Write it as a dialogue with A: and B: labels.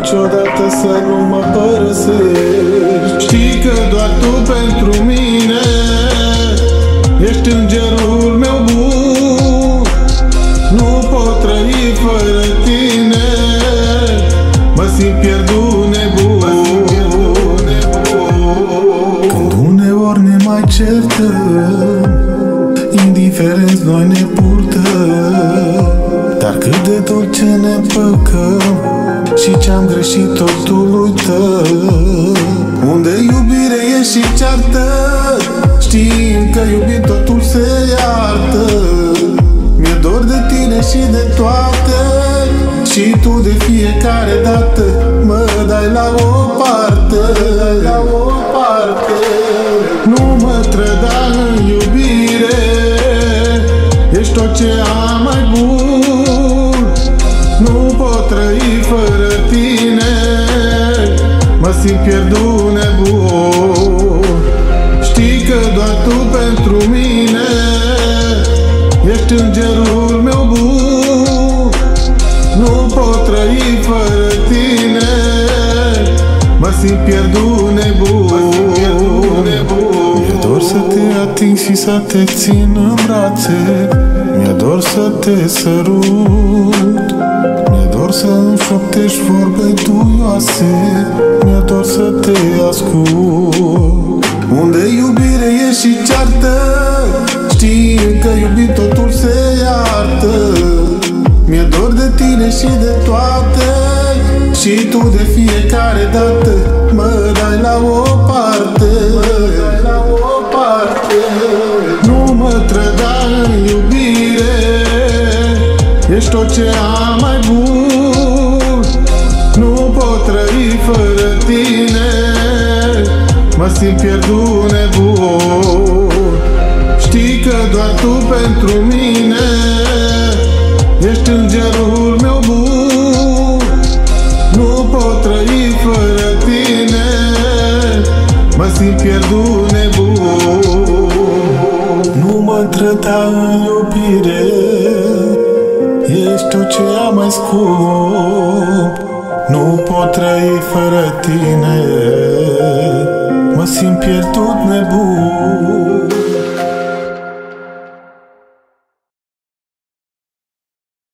A: niciodată să nu mă părăsești. Știi că doar tu pentru mine ești îngerul meu bun. Nu pot trăi fără tine, mă simt pierdut nebun. Când uneori ne mai certăm, indiferenți noi ne purtăm, dar cât de dulce ne împăcăm și ce-am greșit totul uităm. Unde iubire e și ceartă, știm că iubit totul se iartă. Mi-e dor de tine și de toate, și tu de fiecare dată mă dai la o parte. Nu mă trăda în iubire, ești tot ce am mai bun. Nu pot trăi fără tine, mă simt pierdut nebun. Știi că doar tu pentru mine ești îngerul meu bun. Nu pot trăi fără tine, mă simt pierdut nebun. Mi-e dor să te ating și să te țin în brațe, mi-e dor să te sărut, mi-e dor să-mi șoptești vorbe duioase, mi-e dor să te ascult. Unde iubire e și ceartă, știm că iubit totul se iartă. Mi-e dor de tine și de toate, și tu de fiecare dată mă dai la o parte. Nu mă trăda în iubire, ești tot ce am mai bun. Nu pot trăi fără tine, mă simt pierdut nebun. Știi că doar tu pentru mine ești îngerul meu bun. Nu pot trăi fără tine, mă simt pierdut nebun. Nu mă trăda în iubire, ești tot ce am mai scump. Nu pot trăi fără tine, mă simt pierdut nebun.